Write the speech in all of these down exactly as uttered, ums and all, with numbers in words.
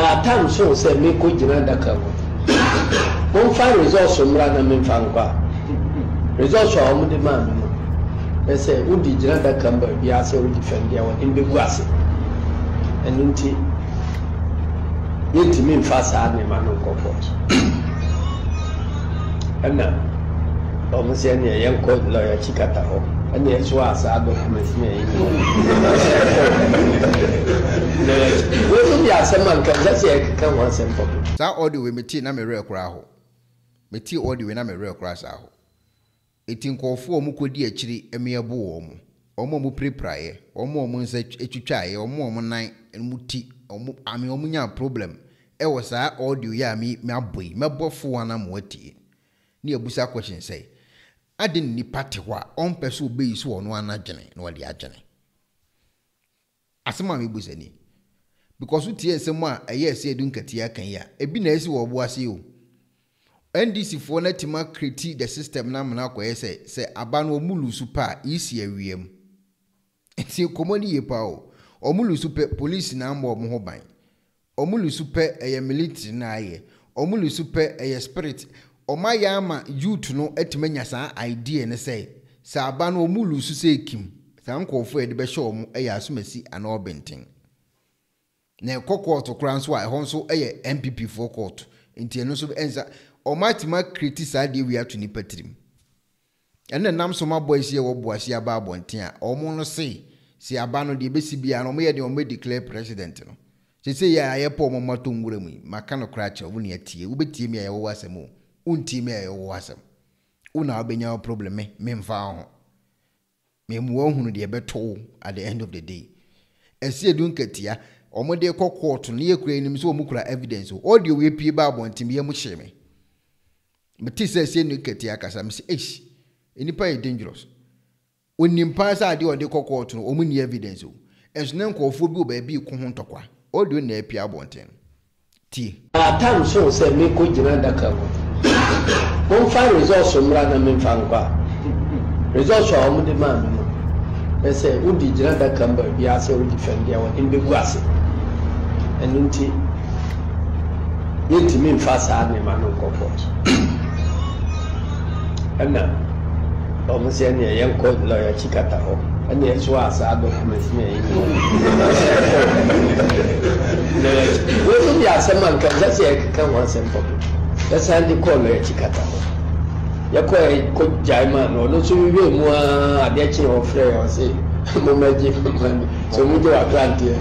At times, so say, me could Jinanda come. Won't find results from Rana in Fangua. Results are on the man. They say, would the Jinanda come, but we are so defend your in the grassy. And until you to mean fast animal no comfort. And now, almost any young court lawyer Chicata, and the S was our documents made. We are someone can just say, come once and for me. That audio we meet na me real crowd. Me tea audio we na me real crash aho. Etin kofo mu kodi akiri eme abo omo. Omo mu prepraye, omo omo nse etwitwaye, omo omo nan mu ti, omo ame omo nya problem. E wo saa audio ya me me aboyi, me bofo wana mo atie. Ni abusa question say, adin ni party wa on person be so ono anagene na wadi agene. Asema me busa ni. Because we tie nsem a eye se edu nkatia kan ya ebi na esi wo bo ase o N D C for na tima create the system na mna ko say say aba no omulu super isi awiem enti komoni ye pa o omulu super police na ambo mo ho ban omulu super eye military na aye omulu super eye spirit omaya ama youth no etimanya sa idea ne say say aba no omulu su say kim sa nkofo e de be show mo eye asomasi ana obentin na kokko to kran so a ho nso eye M P P for court enti eno so enza o matima criticize dey we have to ni patrim ene nam so ma boys here wo boase aba abonten a o mo no say si aba no de besi bia no mo ye de o me declare president no se say ya ye po mo mato ngura mu maka no krache wo ne atie wo betie mi ya wo wasem o unti mi ya wo wasem una obenya problem me me mfa ho me mu wo hunu de beto at the end of the day esi edun katia omode ko court no ye kura enim so omukura evidence o audio we pie ba abonten ye mu hyeme meti se se no katia kasa me se eish enipa e dangerous onimpa sa ade ode ko court no omuni evidence o enso na nkofo bi o ba bi ko ho ntokwa audio na pie abonten ti atam so se me ko Jinanda come. Won't find results from Rana in Fangua. Results are on the man. They say, would the Jinanda come, but we are so defend your in the grassy. And until you to mean fast animal no comfort. And now, almost any young court lawyer Chicata, and the S was our documents made. We are someone can just say, come once and for me. That's how they call lawyer Chicata. Yakwa ko jaima no no so we mu a ade che o frɛ o say mo maji man so mu je atlantic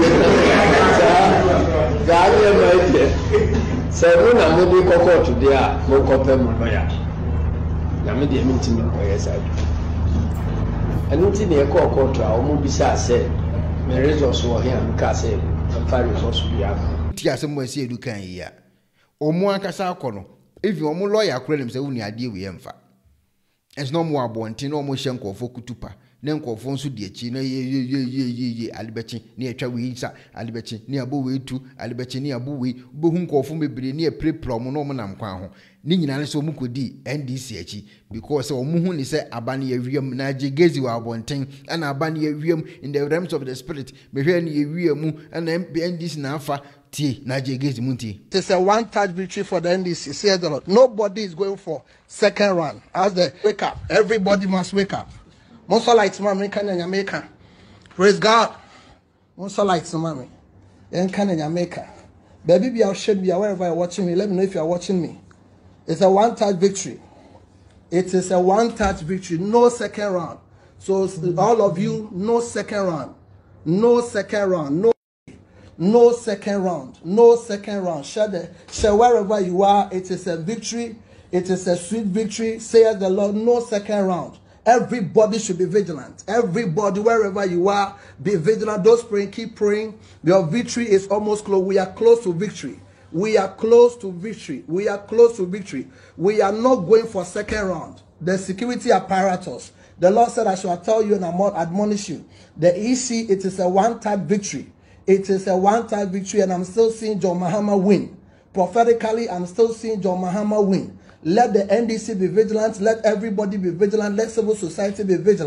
za za ye maji se mo na mo bi kokko to dia mo kopɛ mo no ya na me de mi ntimi ko yes adu anu ti ne ko kokko to a mo bi sa say me resource wo here am ka say am fa resource bi a ti asem mo si edu kan yi a o mo akasa akɔ if you omo lawyer akure dem say woni ade we emfa it's no more abontin no mo hye nkofo kutupa ne nkofo nso de achi na ye ye ye ye ye alibechi ne atwa we isa alibechi ne abo we tu alibechi ne abo we bohu nkofo mebere ne preprom no mo nam kwan ho ni nyina ne so mo kodi N D C achi because omo hu ni say abane ye wiem na agegezi wa abontin na abane ye wiem in the realms of the spirit me hwe ne ye wiem na N D C na afa. It is a one-touch victory for the N D C. Say the Lord. Nobody is going for second round. As the wake up, everybody must wake up. Most lights, mommy, can in Jamaica. Praise God. Most lights, mommy, and can in Jamaica. Baby, be out, should be wherever you're watching me. Let me know if you're watching me. It's a one-touch victory. It is a one-touch victory. No second round. So all of you, no second round. No second round. No. No second round. No second round. Share the share wherever you are. It is a victory. It is a sweet victory. Says the Lord. No second round. Everybody should be vigilant. Everybody, wherever you are, be vigilant. Those praying, keep praying. Your victory is almost close. We are close to victory. We are close to victory. We are close to victory. We are not going for second round. The security apparatus. The Lord said, I shall tell you and admonish you. The E C, it is a one-time victory. It is a one-time victory, and I'm still seeing John Mahama win. Prophetically, I'm still seeing John Mahama win. Let the N D C be vigilant. Let everybody be vigilant. Let civil society be vigilant.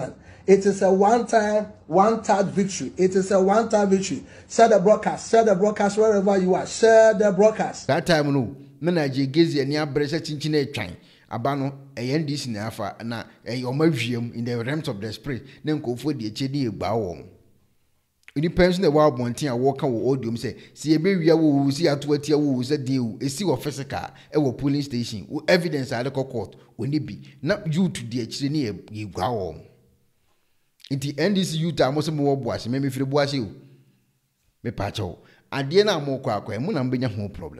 It is a one-time, one-touch victory. It is a one-time victory. Share the broadcast. Share the broadcast wherever you are. Share the broadcast. That time, no. Menaje gezi eni abrese chinchine etwan. Abano N D C na afa na eyomawiem in the realms of the spirit. Na nkofo de echedi egba wo. Any person the wild bontin a walk wo audio say see e be wia wo see ato atia wo say dey o esi wo physical e wo police station wo evidence at the court oni bi na you to the echire ne egwa wo. Inti N D C youth amo se mo wo boase me me fire boase o me pa cho ade na mo kwa kwa mu na mbenya ho problem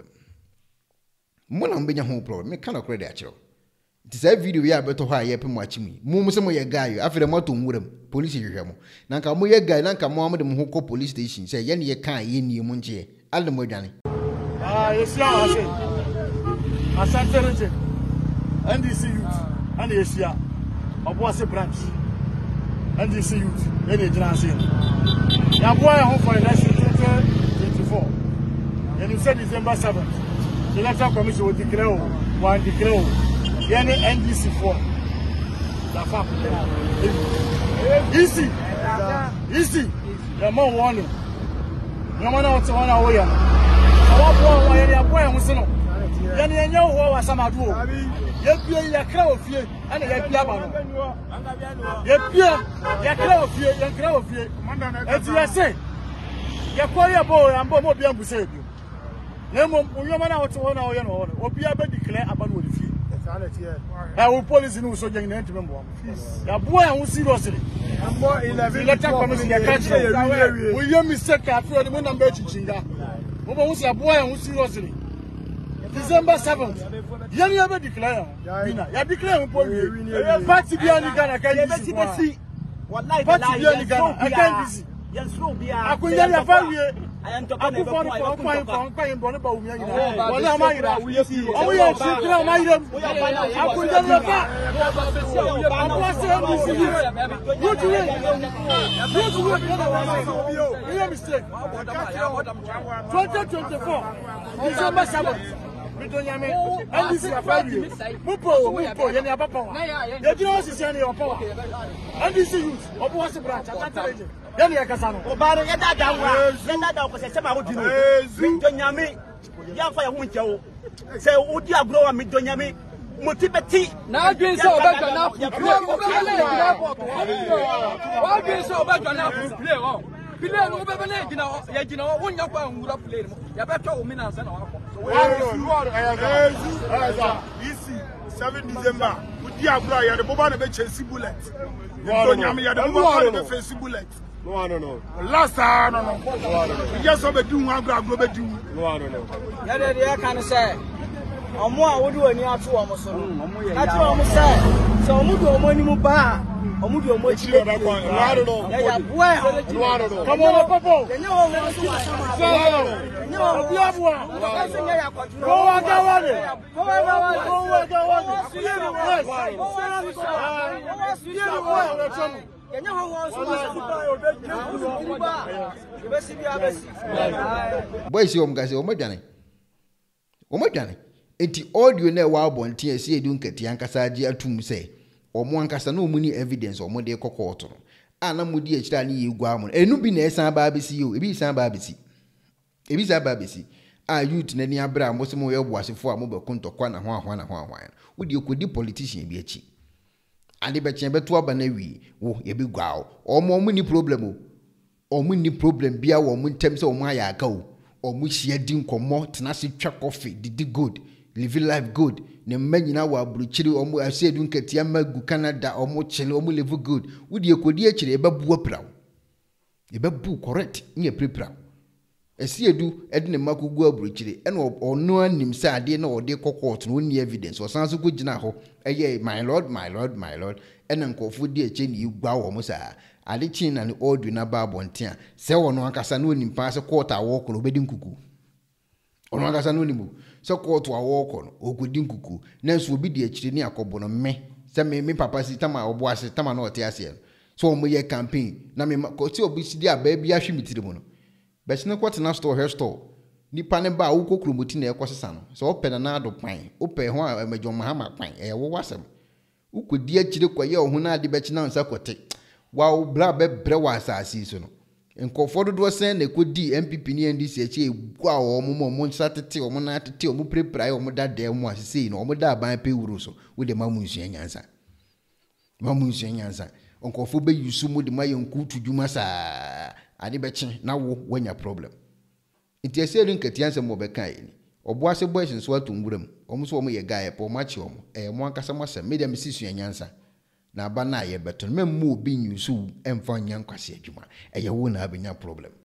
mu na mbenya ho problem me kana credit akiro. It is a video we are better high yep watch me. Mum some ye guy after the motor wuram police hwehwemo. Na nka mo ye guy na nka mo amde mo ho police station say ye ne ye kan ye nie mu nche alle mo dwane. Ah yes ya ase. Asante region. N D C youth and Asia. Obuase branch. N D C youth e dey jina ase. Ya boy ho for election twenty twenty-four. You say December seventh. The electoral commission will declare one declare Yani N D C four. La fap. Easy. Easy. The more warning. No man out one away. Our boy, why are you boy? Musino. Yani any who was some ado. Yepia yakra of ye, and a yapia. Yepia yakra of ye, yakra of ye. As you say, Yakoya boy and Bobo Biambu said you. Nemo, you man out one hour, or be able to declare about what you. I will police in so young gentlemen. The boy who seriously. Electoral commission country. Will you mistake after the moon and Bechinga? Who was a boy who seriously? December seventh. You never declare. You declare party beyond the Ghana. Can you see what night? Party beyond the Ghana. I can't see. Yes, no, be I could never find you. I am talking about point from point about me. Well, I'm here. We see. Oh, we are sitting on my room. I could never back. I'm watching this. Good to win. Good to win. You have mistake. twenty twenty-four. December seventh. Midonyame. And this is a family. Mupo, Mupo, Yeni Papa. You don't see any of power. And this is youth. Obuasi branch. Yani yakasano obare yada dawa yada dawa ko se se ma wo dino midonyame ya fa ya hu nche wo se odi agro wa midonyame motibeti na adwen se obadwa na play wa adwen se obadwa na play o play no bebe na gina ya gina wo nya kwa nwura play mo ya beto wo mina nsa na wa ko easy seven December odi agro ya de boba na be chase bullet midonyame ya de boba na be face bullet. No, no, no. Last time, no, no. We just have to do one grab, go back to. No, no, no. Yeah, they can say. I'm more. What do I need to do? I'm so. That's what I'm saying. So I'm doing money more bad. I'm doing more cheap. No, no, no. Yeah, boy. No, no, no. Come on, Papa. You know, no, no. You have one. Go on, go on. Go on, go on. See you the world. See you the world. Boy, see, I'm going to say, oh, my Johnny. Oh, my Johnny. Eti audio na wa bonti esi edu nkati ankasa agi atum say omo ankasa na omuni evidence omo de kokoto ana mudi echira ni yegwa amu enu bi na esan ba besi o ebi san ba besi ebi san ba besi a youth na ni abra mo se mo ye boasefo a mo be kontokwa na ho ahwa na ho ahwa wodi ekodi politician bi achi ade be chen beto aba na wi wo ye bi gwa o omo omuni problem o omuni problem bia wo mo ntem se omo aya aka o omo hia di nkomo tena se twa coffee didi good live life good ne manyina wa abruchiri omo asedu nkatia magu Canada omo chele omo live good wodi ekodi akire ebabu apra ebabu correct nye prepra esiedu ede ne makugu abruchiri ene ono anim se ade na ode kokot no ni evidence osanso ko gina ho eye my lord my lord my lord ene nkofo di eche ni igwa wo mo sa ade chin na ne odu na ba bontia se wono akasa na onim pa se court awoko no bedi nkuku ono akasa na onim se court awoko no ogudi nkuku nanso obi di echire ni akobo no me se me me papa si tama obo ase tama na ote ase so mo ye campaign na me ko ti obi si di aba bia hwemitire mo no besine kwot na store hair store nipa ne ba wo kokromoti na ekosesa no so ope na ado pan ope ho amajo mahama pan e wo wasem ukodi akire kwaye ho na ade bechi na nsa kote wow bra be bre wa asase so no nkofo dodo sen na kodi M P P ni N D C eche egua o mo mo mo nsatete o mo na atete o mo prepare o mo dada mu asese no o mo da ban pe wuro so we de mamu nsuan nyansa mamu nsuan nyansa nkofo be yusu mu de mayenku tudwuma sa ade be che na wo wanya problem nti ese ru nkatianse mo be kan ni obo ase boys nso atunguram o mo so o mo ye guy po ma che o mo e mo ankasa mo asem media me sisuan nyansa na aba na ye beton memmo obi nyusu emfa nyankwase adwuma eye wo na abenya problem